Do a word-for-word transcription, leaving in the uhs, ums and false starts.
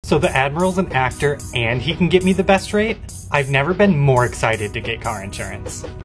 So the Admiral's an actor and he can get me the best rate? I've never been more excited to get car insurance.